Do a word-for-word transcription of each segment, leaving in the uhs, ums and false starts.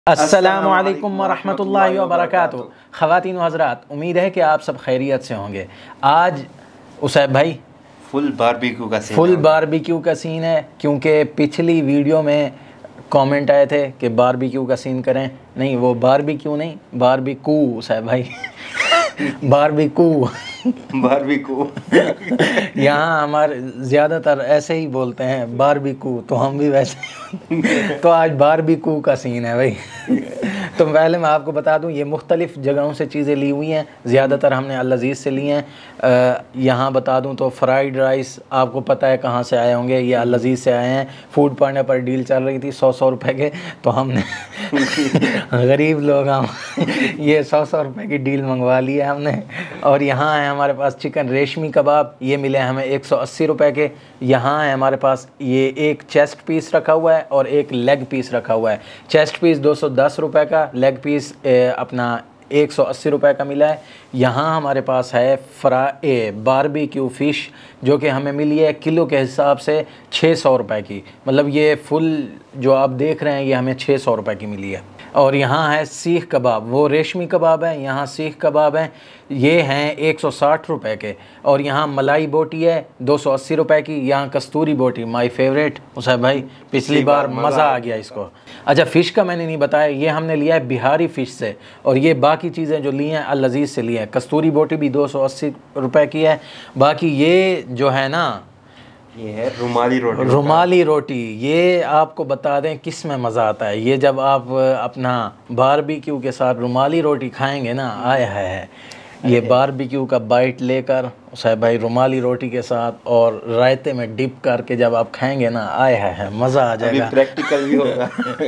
अस्सलामुअलैकुम वरहमतुल्लाहि वबरकातुहू। ख़वातीन व हज़रात, उम्मीद है कि आप सब खैरियत से होंगे। आज उसैब भाई फुल बारबेक्यू का सीन फुल बारबेक्यू का सीन है, क्योंकि पिछली वीडियो में कमेंट आए थे कि बारबेक्यू का सीन करें। नहीं, वो बारबेक्यू नहीं, बारबेक्यू उसैब भाई बारबेक्यू बारबेक्यू यहाँ हमारे ज़्यादातर ऐसे ही बोलते हैं बारबेक्यू, तो हम भी वैसे तो आज बारबेक्यू का सीन है भाई। तो पहले मैं आपको बता दूं, ये मुख्तलिफ़ जगहों से चीज़ें ली हुई हैं, ज़्यादातर हमने अल अज़ीज़ से ली हैं। यहाँ बता दूं तो फ्राइड राइस आपको पता है कहाँ से आए होंगे, ये अल अज़ीज़ से आए हैं। फूड पांडा पर डील चल रही थी सौ सौ रुपये के, तो हमने गरीब लोग हम ये सौ सौ रुपये की डील मंगवा ली है हमने। और यहाँ है हमारे पास चिकन रेशमी कबाब, ये मिले हमें एक सौ अस्सी रुपये के। यहाँ है हमारे पास ये एक चेस्ट पीस रखा हुआ है और एक लेग पीस रखा हुआ है। चेस्ट पीस दो सौ दस रुपये का, लेग पीस ए, अपना एक सौ अस्सी रुपये का मिला है। यहाँ हमारे पास है फ्रा ए बारबेक्यू फ़िश, जो कि हमें मिली है किलो के हिसाब से छः सौ रुपये की। मतलब ये फुल जो आप देख रहे हैं ये हमें छः सौ रुपये की मिली है। और यहाँ है सीख कबाब, वो रेशमी कबाब है, यहाँ सीख कबाब हैं, ये हैं एक सौ साठ रुपये के। और यहाँ मलाई बोटी है दो सौ अस्सी रुपये की। यहाँ कस्तूरी बोटी माय फेवरेट उसैब भाई, पिछली बार मज़ा आ गया इसको। अच्छा, फ़िश का मैंने नहीं बताया, ये हमने लिया है बिहारी फ़िश से, और ये बाकी चीज़ें जो ली हैं अल अज़ीज़ से ली हैं। कस्तूरी बोटी भी दो सौ अस्सी रुपये की है। बाकी ये जो है ना, ये है रुमाली रोटी। रुमाली रोटी, ये आपको बता दें किस में मज़ा आता है। ये जब आप अपना बारबेक्यू के साथ रुमाली रोटी खाएंगे ना, आया है ये बारबेक्यू का बाइट लेकर उसैब भाई रुमाली रोटी के साथ और रायते में डिप करके जब आप खाएंगे ना, आया है मज़ा आ जाएगा। अभी प्रैक्टिकल भी होगा।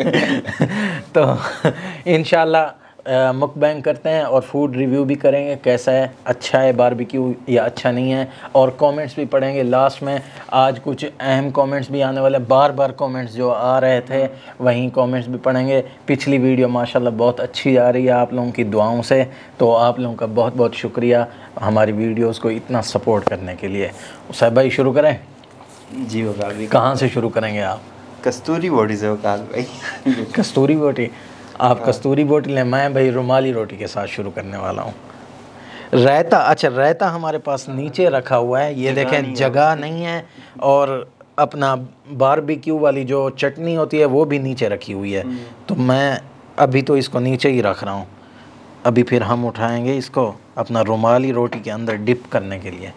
तो इंशाल्लाह मुकबैंग करते हैं और फूड रिव्यू भी करेंगे, कैसा है, अच्छा है बारबेक्यू या अच्छा नहीं है, और कमेंट्स भी पढ़ेंगे लास्ट में। आज कुछ अहम कमेंट्स भी आने वाले, बार बार कमेंट्स जो आ रहे थे वहीं कमेंट्स भी पढ़ेंगे। पिछली वीडियो माशाल्लाह बहुत अच्छी आ रही है आप लोगों की दुआओं से, तो आप लोगों का बहुत बहुत शुक्रिया हमारी वीडियोज़ को इतना सपोर्ट करने के लिए। उसैब भाई शुरू करें? जी वकाल भाई, कहाँ से शुरू करेंगे आप? कस्तूरी बोटी से वकाल भाई। कस्तूरी बोटी, आप कस्तूरी बोटी लें, मैं भाई रुमाली रोटी के साथ शुरू करने वाला हूँ। रायता, अच्छा रायता हमारे पास नीचे रखा हुआ है, ये देखें जगह नहीं है। और अपना बारबेक्यू वाली जो चटनी होती है वो भी नीचे रखी हुई है, तो मैं अभी तो इसको नीचे ही रख रहा हूँ। अभी फिर हम उठाएंगे इसको अपना रुमाली रोटी के अंदर डिप करने के लिए।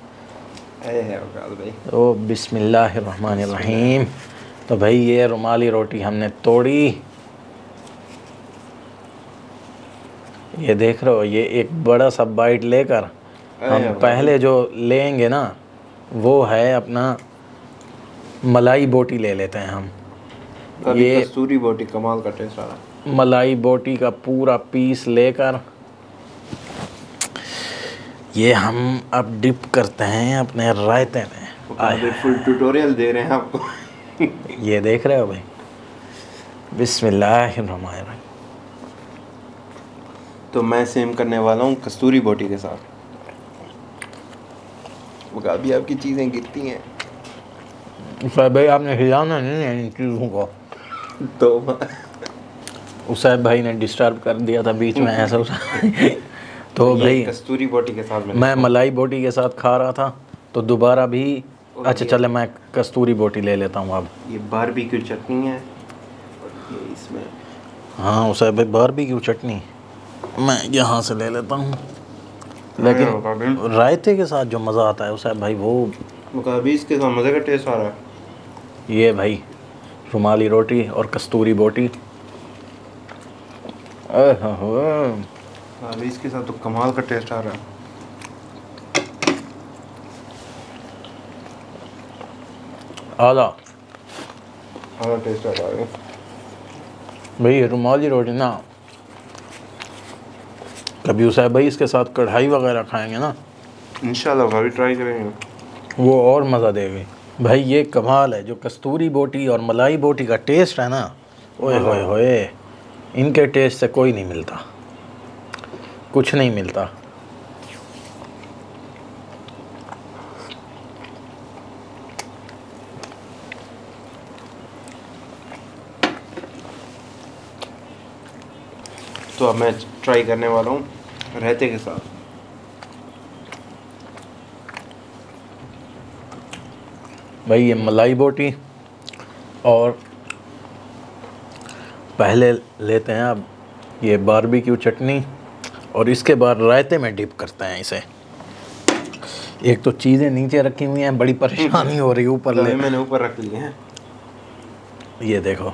ओ बिस्मिल्लाहिर्रहमानिर्रहीम। तो भाई ये रुमाली रोटी हमने तोड़ी, ये देख रहे हो, ये एक बड़ा सा बाइट लेकर हम पहले जो लेंगे ना वो है अपना मलाई बोटी ले लेते हैं हम। ये कस्तूरी बोटी कमाल का टेस्ट आ रहा। मलाई बोटी का पूरा पीस लेकर ये हम अब डिप करते हैं अपने रायते में। फुल ट्यूटोरियल दे रहे हैं आपको। ये देख रहे हो भाई, बिस्मिल्लाहिर्रहमानिर्रहीम। तो मैं सेम करने वाला हूँ कस्तूरी बोटी के साथ। वो अभी आपकी चीज़ें गिरती हैं उसैब भाई, आपने हिलाना नहीं है इन चीज़ों को। तो उसैब भाई ने डिस्टर्ब कर दिया था बीच में ऐसा। तो भाई कस्तूरी बोटी के साथ मैं मलाई बोटी के साथ खा रहा था, तो दोबारा भी अच्छा चले मैं कस्तूरी बोटी ले लेता हूँ अब। ये बारबेक्यू चटनी है और ये इसमें, हाँ उसैब भाई बारबेक्यू चटनी मैं यहाँ से ले लेता हूँ, लेकिन रायते के साथ जो मज़ा आता है उसैब भाई वो अभी इसके साथ मज़े का टेस्ट आ रहा है। ये भाई रुमाली रोटी और कस्तूरी बोटी, अभी इसके साथ तो कमाल का टेस्ट आ रहा है। आला आला टेस्ट आ रहा है भाई। रुमाली रोटी ना कभी उसैब भाई इसके साथ कढ़ाई वगैरह खाएंगे ना, इंशाल्लाह कभी ट्राई करेंगे, वो और मज़ा देगी भाई। ये कमाल है जो कस्तूरी बोटी और मलाई बोटी का टेस्ट है ना, ओए होए होए, इनके टेस्ट से कोई नहीं मिलता, कुछ नहीं मिलता। तो अब मैं ट्राई करने वाला हूँ रायते के साथ। भाई ये मलाई बोटी, और पहले लेते हैं अब ये बारबेक्यू चटनी, और इसके बाद रायते में डिप करते हैं इसे। एक तो चीज़ें नीचे रखी हुई हैं, बड़ी परेशानी हो रही है ऊपर तो ले। मैंने ऊपर रख लिए हैं। ये देखो,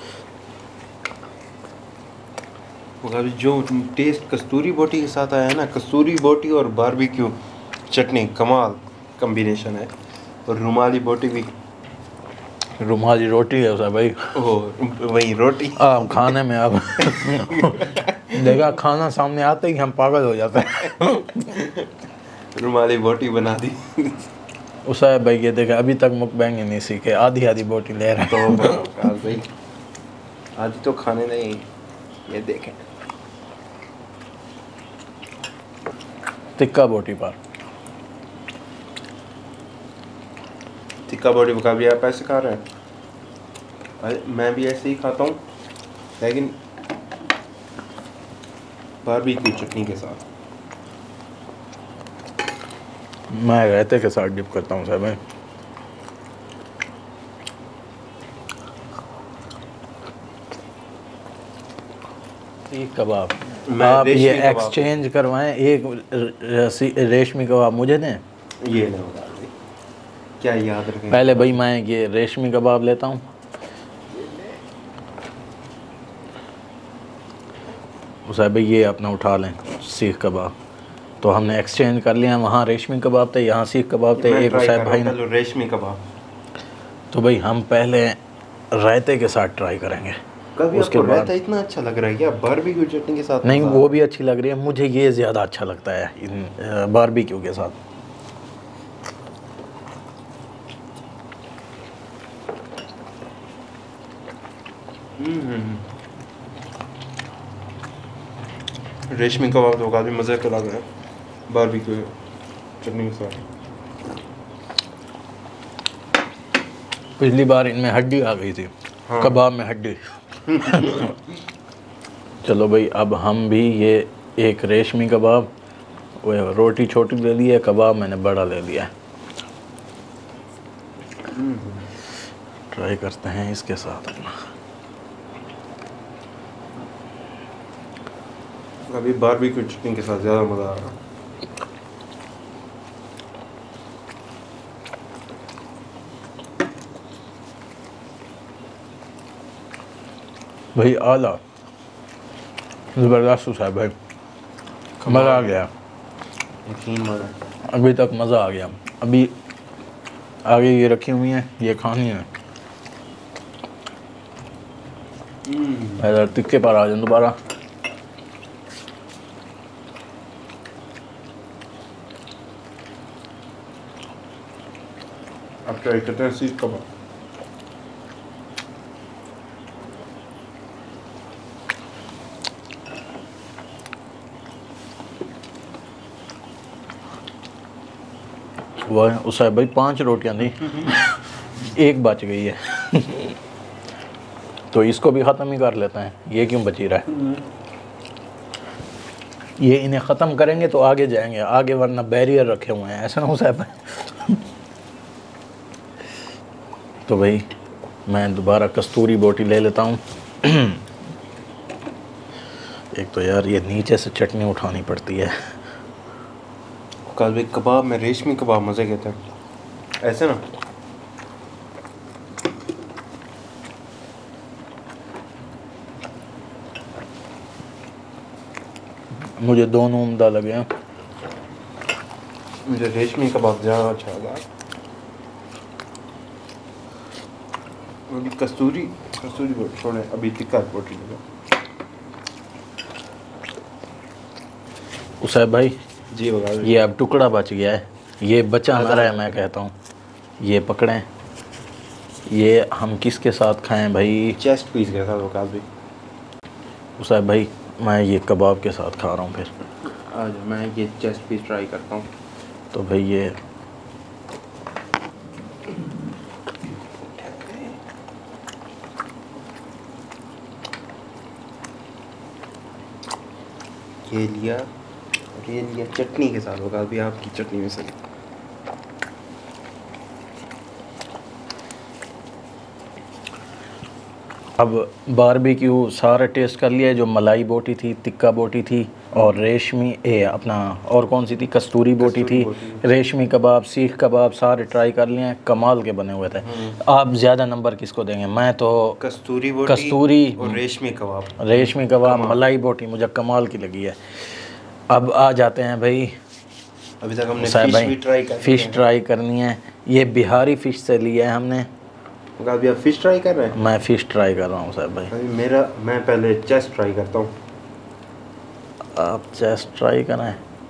अभी जो टेस्ट कस्तूरी बोटी के साथ आया है ना, कस्तूरी बोटी और बारबेक्यू चटनी कमाल कॉम्बिनेशन है। और रुमाली बोटी भी, रुमाली रोटी है उसे भाई। ओह वही रोटी अब खाने में अब देखा, खाना सामने आते ही हम पागल हो जाते हैं। रुमाली बोटी बना दी। उसे भाई ये देखा, अभी तक मुकबैंग ही नहीं सीखे, आधी आधी बोटी ले रहे हैं। तो भाई आज तो खाने नहीं, ये देखें टिक्का बोटी पर टिक्का बोटी का भी आप ऐसे खा रहे हैं। अरे मैं भी ऐसे ही खाता हूँ, लेकिन बारबेक्यू चटनी के साथ। मैं रायते के साथ डिप करता हूँ साहब भाई। सीख कबाब, आप ये एक्सचेंज करवाएं, एक रेशमी कबाब मुझे दें। ये ना बता दे, क्या याद रखें। पहले भाई मैं ये रेशमी कबाब लेता हूँ। उसे भाई ये अपना उठा लें सीख कबाब। तो हमने एक्सचेंज कर लिया, वहाँ रेशमी कबाब थे, यहाँ सीख कबाब थे। एक उसे भाई ने रेशमी कबाब। तो भाई हम पहले रायते के साथ ट्राई करेंगे। कभी उसके बाद रायता इतना अच्छा लग रहा है क्या बारबेक्यू चटनी के साथ? नहीं, वो भी अच्छी लग रही है, मुझे ये ज़्यादा अच्छा लगता है इन बारबेक्यू के साथ। रेशमी कबाब तो काफ़ी मज़े का लग रहा है बारबेक्यू चटनी के साथ। पिछली बार इनमें हड्डी आ गई थी। हाँ। कबाब में हड्डी। चलो भाई, अब हम भी ये एक रेशमी कबाब, वो रोटी छोटी ले ली है, कबाब मैंने बड़ा ले लिया। ट्राई करते हैं इसके साथ अपना। अभी बारबेक्यू चटनी के साथ ज़्यादा मज़ा आ रहा है। भाई आला ज़बरदस्त साहब भाई, मज़ा आ गया। यकीन मज़ा, अभी तक मज़ा आ गया। अभी आगे ये रखी हुई हैं, ये खानी है। इधर टिक्के पर आ जाए दोबारा। अब ट्राई करते हैं सीख कबाब। वह उसे भाई पांच रोटियां थी, एक बच गई है। तो इसको भी ख़त्म ही कर लेते हैं, ये क्यों बची रहा है। ये इन्हें ख़त्म करेंगे तो आगे जाएंगे आगे, वरना बैरियर रखे हुए हैं, ऐसा ना हो साहब। तो भाई मैं दोबारा कस्तूरी बोटी ले लेता हूँ। एक तो यार ये नीचे से चटनी उठानी पड़ती है। कल भी कबाब में रेशमी कबाब मज़े के थे ऐसे ना। मुझे दोनों उम्दा लगे हैं। मुझे रेशमी कबाब ज़्यादा अच्छा लगा। अभी कस्तूरी कस्तूरी बोटी छोड़े, अभी टिक्का बोटी लगा। उसे भाई जी बता, ये अब टुकड़ा बच गया है, ये बचा ना रहा है। मैं कहता हूँ ये पकड़ें, ये हम किसके साथ खाएं भाई? चेस्ट पीस के साथ वकाल भी। उसे भाई मैं ये कबाब के साथ खा रहा हूँ। फिर आज मैं ये चेस्ट पीस ट्राई करता हूँ। तो भाई ये ये लिया और ये लिया चटनी के साथ होगा। अभी आपकी चटनी में से अब बारबेक्यू सारा टेस्ट कर लिया, जो मलाई बोटी थी, तिक्का बोटी थी और रेशमी ए अपना और कौन सी थी, कस्तूरी बोटी थी, रेशमी कबाब, सीख कबाब, सारे ट्राई कर लिए हैं, कमाल के बने हुए थे। आप ज़्यादा नंबर किसको देंगे? मैं तो कस्तूरी बोटी कस्तूरी और रेशमी कबाब, रेशमी कबाब, मलाई बोटी मुझे कमाल की लगी है। अब आ जाते हैं भाई, अभी तक हमने फिश भी ट्राई कर फिश ट्राई करनी है। ये बिहारी फ़िश से लिया है हमने। अभी आप फिश ट्राई कर रहे हैं? मैं फ़िश ट्राई कर रहा हूँ साहब भाई। अभी मेरा मैं पहले चेस्ट ट्राई करता हूँ। आप चेस्ट ट्राई करें।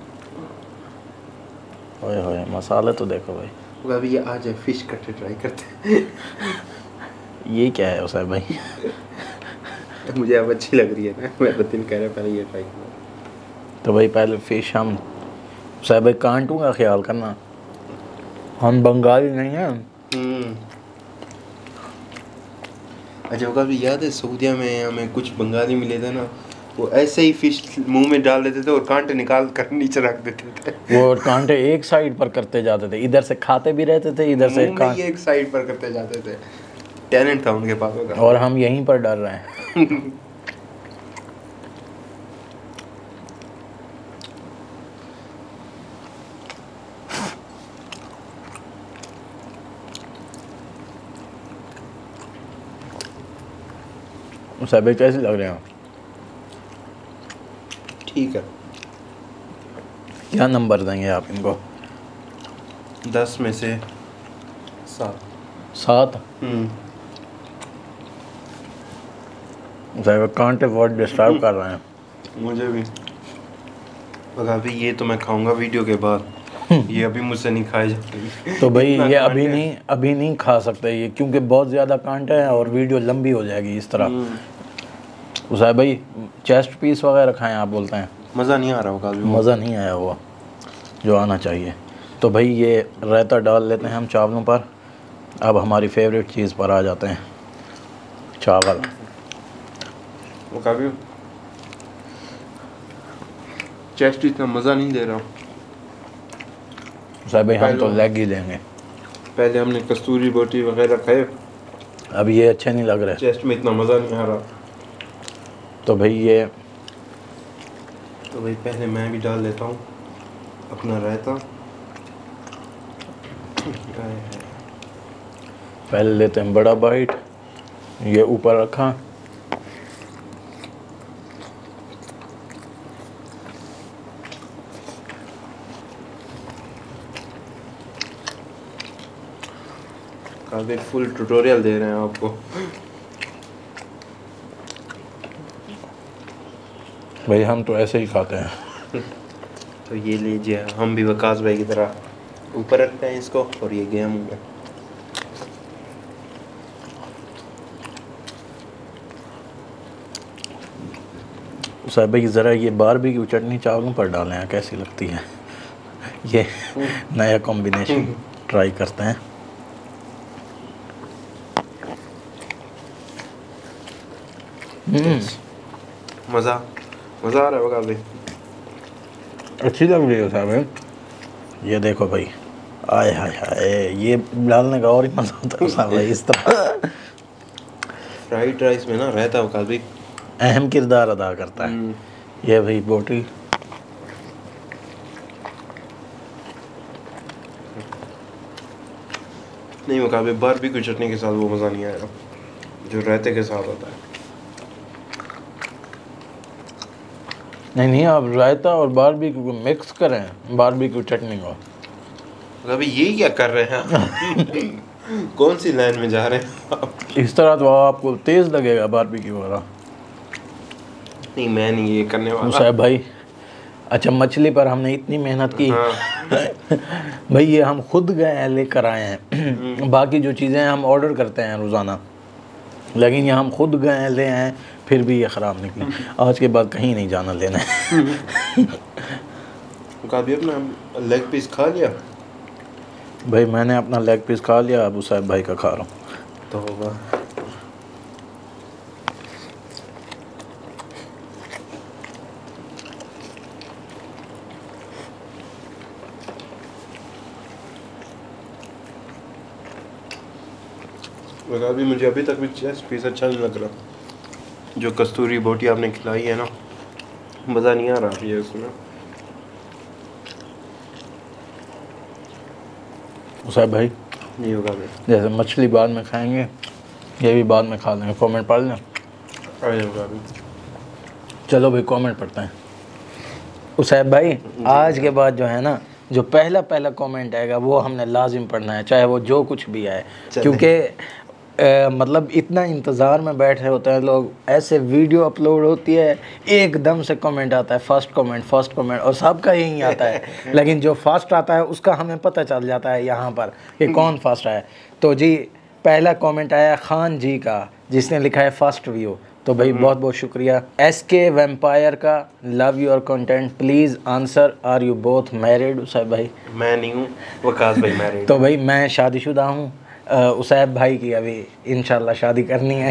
ओए होए मसाले तो देखो भाई। अभी ये आज फिश कट्टे ट्राई करते हैं। ये क्या है साहब भाई? मुझे अब अच्छी लग रही है ना, मैं दिन कह रहा पहले ये ट्राई करना। तो भाई पहले फ़िश हम साहब भाई कांटों का ख्याल करना, हम बंगाली नहीं हैं। अच्छा होगा भी याद है सऊदीया में हमें कुछ बंगाली मिले थे ना, वो ऐसे ही फिश मुंह में डाल देते थे और कांटे निकाल कर नीचे रख देते थे। वो कांटे एक साइड पर करते जाते थे, इधर से खाते भी रहते थे, इधर से कांटे एक साइड पर करते जाते थे। टैलेंट था उनके पास होगा। और हम यहीं पर डर रहे हैं। साहब कैसे लग रहे हैं? ठीक है। क्या नंबर देंगे आप इनको? दस में से सात। सात? साहब कांटे बहुत डिस्टर्ब कर रहे हैं मुझे भी। अभी ये तो मैं खाऊंगा वीडियो के बाद, ये अभी मुझसे नहीं खाए जाते। तो भाई ये अभी नहीं अभी नहीं खा सकते ये, क्योंकि बहुत ज़्यादा कांटे हैं और वीडियो लंबी हो जाएगी इस तरह। साहब भाई चेस्ट पीस वगैरह खाएं आप बोलते हैं? मज़ा नहीं आ रहा होगा। मज़ा नहीं आया हुआ जो आना चाहिए। तो भाई ये रायता डाल लेते हैं हम चावलों पर। अब हमारी फेवरेट चीज़ पर आ जाते हैं, चावल। वो काफ़ी चेस्ट इतना मज़ा नहीं दे रहा। साहब भाई हम तो लेग ही देंगे। पहले हमने कस्तूरी बोटी वगैरह खाए, अब ये अच्छे नहीं लग रहे, चेस्ट में इतना मज़ा नहीं आ रहा। तो भाई ये तो भाई पहले मैं भी डाल लेता हूँ अपना रायता। पहले लेते हैं बड़ा बाइट, ये ऊपर रखा। काफ़ी फुल ट्यूटोरियल दे रहे हैं आपको। भाई हम तो ऐसे ही खाते हैं। तो ये लीजिए, हम भी वकास भाई की तरह ऊपर रखते हैं इसको और ये गया मुँह में। साहब भाई ज़रा ये बारबेक्यू चटनी चावलों पर डालें हैं, कैसी लगती है? ये नया कॉम्बिनेशन ट्राई करते हैं। मज़ा मज़ा आ रहा है वकास भाई? अच्छी लग रही है साहब भाई। ये देखो भाई, आय हाय हाय, ये डालने का और ही मज़ा होता है साहब भाई। इस तरह फ्राइड राइस में ना रहता है वकास भाई, अहम किरदार अदा करता है। ये भाई बोटी, नहीं वकास भाई बारबेक्यू चटनी के साथ वो मज़ा नहीं आएगा जो रायते के साथ होता है। नहीं नहीं, आप रायता और बारबेक्यू को मिक्स करें, बारबेक्यू चटनी को। अभी ये क्या कर रहे हैं? कौन सी लाइन में जा रहे हैं आप? इस तरह तो आपको तेज़ लगेगा बारबेक्यू वाला। नहीं मैं नहीं ये करने वाला साहब भाई। अच्छा मछली पर हमने इतनी मेहनत की। हाँ। भाई ये हम खुद गए हैं लेकर आए हैं। बाकी जो चीज़ें हम ऑर्डर करते हैं रोज़ाना, लेकिन ये हम खुद गए हैं ले आए, फिर भी ये ख़राब निकली। आज के बाद कहीं नहीं जाना लेना है। कभी अपना लेग पीस खा लिया? भाई मैंने अपना लेग पीस खा लिया, अबू साहब भाई का खा रहा हूँ। तो होगा मगर अभी मुझे अभी तक भी चेस्ट पीस अच्छा नहीं लग रहा। जो कस्तूरी बोटी आपने खिलाई है ना, मज़ा नहीं आ रहा है उसमें। उसाब भाई नहीं होगा भाई, जैसे मछली बाद में खाएंगे, ये भी बाद में खा लेंगे। कमेंट पढ़ लें। अरे होगा भाई। चलो भाई कमेंट पढ़ते हैं। उसाब भाई आज के बाद जो है ना, जो पहला पहला कमेंट आएगा वो हमने लाजिम पढ़ना है, चाहे वो जो कुछ भी आए, क्योंकि Uh, मतलब इतना इंतज़ार में बैठे होते हैं लोग। ऐसे वीडियो अपलोड होती है, एकदम से कमेंट आता है, फर्स्ट कमेंट फर्स्ट कमेंट, और सबका यही आता है। लेकिन जो फर्स्ट आता है उसका हमें पता चल जाता है यहाँ पर कि कौन फर्स्ट आया। तो जी पहला कमेंट आया खान जी का, जिसने लिखा है फर्स्ट व्यू। तो भाई बहुत बहुत शुक्रिया। एस के वेम्पायर का, love your content, please answer are you both married. उसाब भाई मैं नहीं हूँ, वकास भाई मैरिड। तो भाई मैं शादीशुदा हूँ। उसाब भाई की अभी इंशाल्लाह शादी करनी है।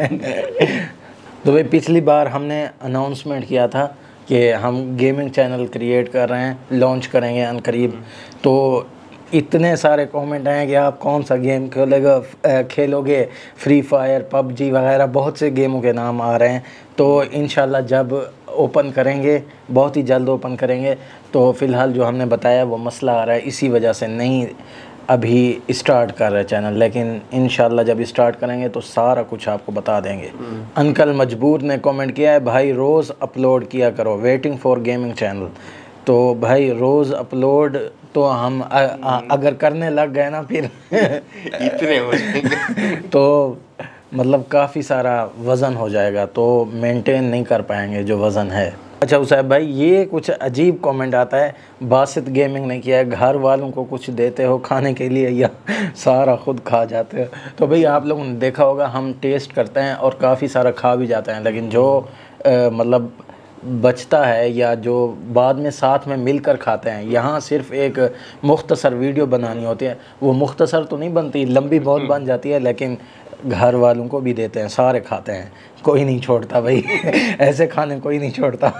तो भाई पिछली बार हमने अनाउंसमेंट किया था कि हम गेमिंग चैनल क्रिएट कर रहे हैं, लॉन्च करेंगे अनकरीब। तो इतने सारे कमेंट आए कि आप कौन सा गेम खेलेगा खेलोगे, फ्री फायर, पबजी वगैरह बहुत से गेमों के नाम आ रहे हैं। तो इंशाल्लाह जब ओपन करेंगे, बहुत ही जल्द ओपन करेंगे। तो फ़िलहाल जो हमने बताया वो मसला आ रहा है, इसी वजह से नहीं अभी स्टार्ट कर रहे चैनल, लेकिन इंशाल्लाह जब स्टार्ट करेंगे तो सारा कुछ आपको बता देंगे। अंकल मजबूर ने कमेंट किया है, भाई रोज़ अपलोड किया करो, वेटिंग फॉर गेमिंग चैनल। तो भाई रोज़ अपलोड तो हम आ, आ, अगर करने लग गए ना फिर इतने हो जाएंगे तो मतलब काफ़ी सारा वज़न हो जाएगा, तो मेंटेन नहीं कर पाएंगे जो वज़न है। अच्छा उसाब भाई ये कुछ अजीब कमेंट आता है, बासित गेमिंग ने किया है, घर वालों को कुछ देते हो खाने के लिए या सारा खुद खा जाते हो? तो भाई आप लोगों ने देखा होगा हम टेस्ट करते हैं और काफ़ी सारा खा भी जाते हैं, लेकिन जो आ, मतलब बचता है या जो बाद में साथ में मिलकर खाते हैं, यहाँ सिर्फ एक मुख्तसर वीडियो बनानी होती है। वो मुख्तसर तो नहीं बनती, लंबी बहुत बन जाती है, लेकिन घर वालों को भी देते हैं, सारे खाते हैं, कोई नहीं छोड़ता भाई। ऐसे खाने कोई नहीं छोड़ता।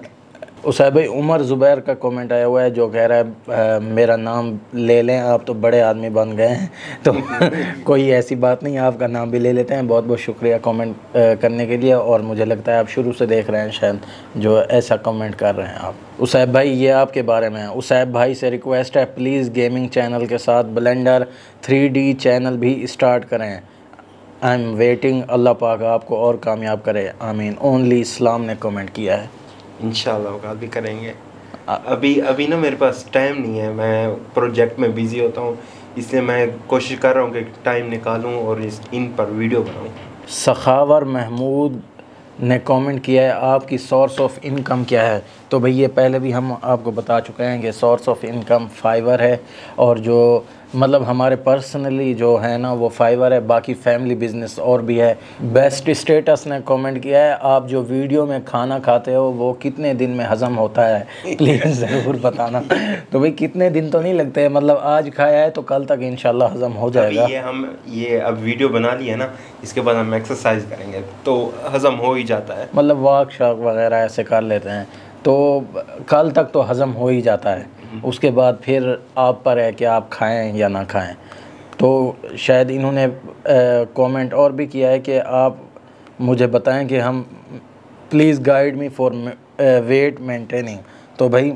उसाब भाई उमर ज़ुबैर का कमेंट आया हुआ है जो कह रहा है मेरा नाम ले लें, आप तो बड़े आदमी बन गए हैं। तो कोई ऐसी बात नहीं, आपका नाम भी ले लेते हैं। बहुत बहुत शुक्रिया कमेंट करने के लिए, और मुझे लगता है आप शुरू से देख रहे हैं शायद जो ऐसा कमेंट कर रहे हैं आप। उसाब भाई ये आपके बारे में है। उसाब भाई से रिक्वेस्ट है, प्लीज़ गेमिंग चैनल के साथ ब्लेंडर थ्री डी चैनल भी स्टार्ट करें। आई एम वेटिंग, अल्लाह पाक आपको और कामयाब करे, आमीन। ओनली इस्लाम ने कमेंट किया है। इंशाल्लाह कल भी करेंगे। अभी अभी ना मेरे पास टाइम नहीं है, मैं प्रोजेक्ट में बिज़ी होता हूँ, इसलिए मैं कोशिश कर रहा हूँ कि टाइम निकालूँ और इस इन पर वीडियो बनाऊँ। सखावर महमूद ने कमेंट किया है, आपकी सोर्स ऑफ इनकम क्या है? तो भाई ये पहले भी हम आपको बता चुके हैं कि सोर्स ऑफ इनकम फाइवर है, और जो मतलब हमारे पर्सनली जो है ना वो फाइवर है, बाकी फैमिली बिजनेस और भी है। बेस्ट स्टेटस ने कमेंट किया है, आप जो वीडियो में खाना खाते हो वो कितने दिन में हज़म होता है, प्लीज़ ज़रूर बताना। तो भाई कितने दिन तो नहीं लगते, मतलब आज खाया है तो कल तक इंशाल्लाह हज़म हो जाएगा। ये हम ये अब वीडियो बना ली है ना, इसके बाद हम एक्सरसाइज करेंगे तो हज़म हो ही जाता है, मतलब वॉक शॉक वगैरह ऐसे कर लेते हैं तो कल तक तो हज़म हो ही जाता है। उसके बाद फिर आप पर है कि आप खाएं या ना खाएं। तो शायद इन्होंने कमेंट और भी किया है कि आप मुझे बताएं कि हम please guide me for weight maintaining. तो भाई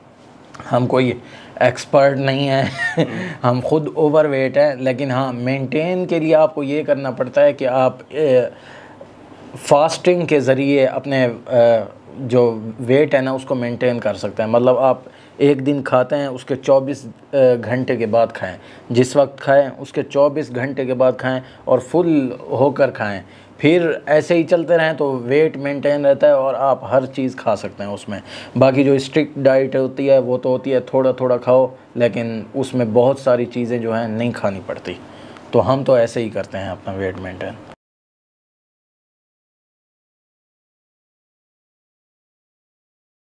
हम कोई एक्सपर्ट नहीं है, हम खुद ओवर वेट हैं, लेकिन हाँ मेंटेन के लिए आपको ये करना पड़ता है कि आप फास्टिंग के ज़रिए अपने आ, जो वेट है ना उसको मेंटेन कर सकते हैं। मतलब आप एक दिन खाते हैं उसके चौबीस घंटे के बाद खाएं, जिस वक्त खाएं उसके चौबीस घंटे के बाद खाएं और फुल होकर खाएं, फिर ऐसे ही चलते रहें तो वेट मेंटेन रहता है और आप हर चीज़ खा सकते हैं उसमें। बाकी जो स्ट्रिक्ट डाइट होती है वो तो होती है थोड़ा थोड़ा खाओ, लेकिन उसमें बहुत सारी चीज़ें जो हैं नहीं खानी पड़ती। तो हम तो ऐसे ही करते हैं अपना वेट मेंटेन।